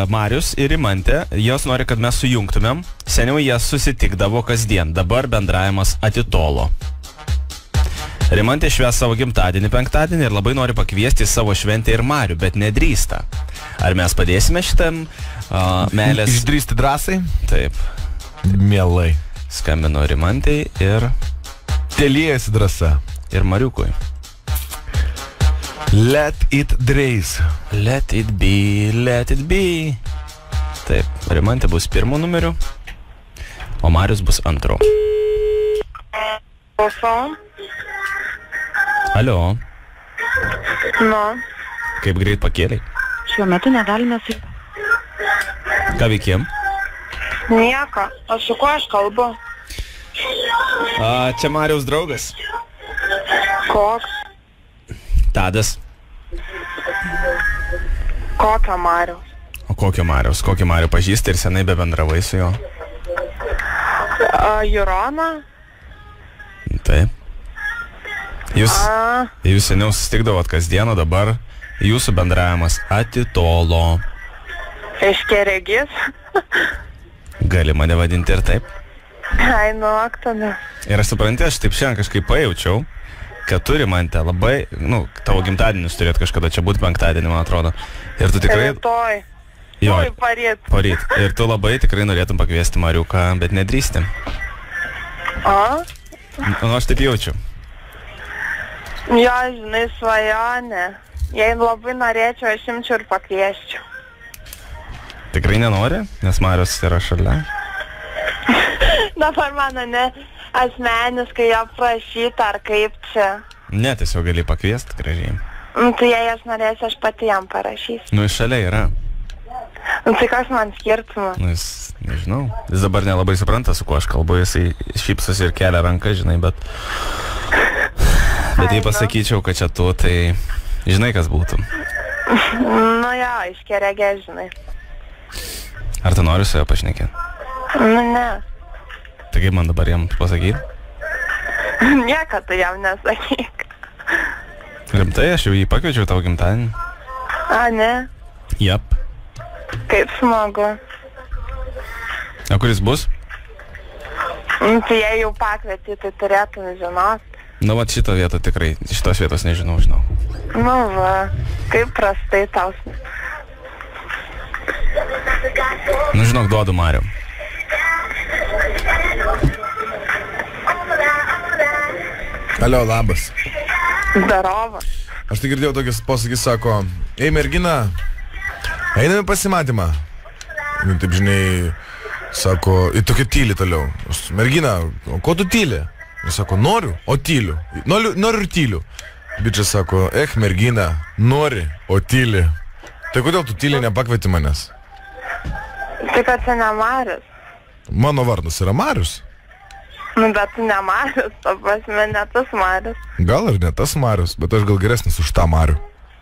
Marius ir Rimantė, jos nori, kad mes sujungtumėm. Seniau jie susitikdavo kasdien, dabar bendravimas atitolo. Rimantė švęs savo gimtadienį penktadienį ir labai nori pakviesti savo šventę ir Marių, bet nedrįsta. Ar mes padėsime šitam meilės... Išdrįsti drąsai? Taip. Mielai. Skambino Rimantei ir... Teliejasi drąsa. Ir Mariukui. Let it dreis. Let it be, let it be. Taip, Rimantė bus pirmu numeriu, o Marius bus antru. Alio. Nu. Kaip greit pakėlei? Šiuo metu negalime su... Ką veikėm? Nieko. O su kuo aš kalbu? Čia Mariaus draugas. Koks? Tadas. Kokio Mariaus? O kokio Mariaus? Kokį Marių pažįsti ir senai bebendravai su juo? Juroną? Taip. Jūs seniau susitikdavot kasdieną, dabar jūsų bendravimas atitolo. Aiškiaregys? Gali mane vadinti ir taip. Ai, nuoktame. Ir aš supranti, aš taip šiandien kažkaip pajaučiau, kad turi Rimantė labai, tavo gimtadienis turėt kažkada čia būti penktadienį, man atrodo. Ir tu tikrai... Rytoj. Jo, Poryt. Ir tu labai tikrai norėtum pakviesti Mariuką, bet nedrįsti. Aš taip jaučiu. Jo, žinai, svajonė. Jei labai norėčiau, aš imčiau ir pakviesčiau. Tikrai nenori, nes Marius yra šalia? Dabar mano ne asmeniškai jo prašyti, ar kaip čia. Ne, tiesiog gali pakviesti gražiai. Tai jei aš norėsiu, aš pati jam parašysiu. Jis šalia yra. Tai kas man skirtumas? Jis, nežinau, jis dabar nelabai supranta, su kuo aš kalbu, jisai šypsosi ir kelia ranką, žinai, bet jei pasakyčiau, kad čia tu, tai žinai, kas būtų. Nu jo, aiškiaregė, žinai. Ar tu nori su juo pašnekėti? Nu ne. Tai kaip man dabar jam pasakyti? Nieko tu jam nesakyk. Rimtai, aš jau jį pakviečiau tavo gimtadienį. Ne? Jep. Kaip smagu. O kuris bus? Tai jei jau pakvieti, tai turėtum žinot. Nu, vat šitą vietą tikrai, šitos vietos nežinau. Nu va, kaip prastai tau. Nu, žinok, duodu Mariu. Alio, labas. Darova. Aš tai girdėjau tokias posakis, sako, ei mergina, einame pasimatymą. Nu, taip žinai, sako, ir tokia tyli toliau. Mergina, o ko tu tyli? Jis sako, noriu, o tyliu. Noriu ir tyliu. Bičas sako, mergina, nori, o tyli. Tai kodėl tu tyli nepakvieti manęs? Tai kad čia ne Marius. Mano vardas yra Marius. Nu, bet tu ne Marius, to prasme, ne tas Marius. Gal ir ne tas Marius, bet aš gal geresnis už tą Marių.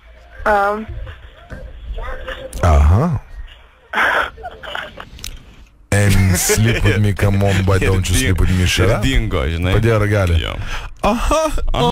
Aha. And sleep with me, come on, but don't you sleep with me, shut up. Ir dingo, žinai. Padėjo ragelį. Aha.